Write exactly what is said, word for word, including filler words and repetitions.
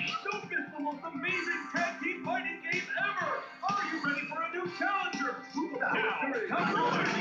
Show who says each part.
Speaker 1: Don't miss the most amazing tag team fighting game ever! Are you ready for a new challenger? Now, coming to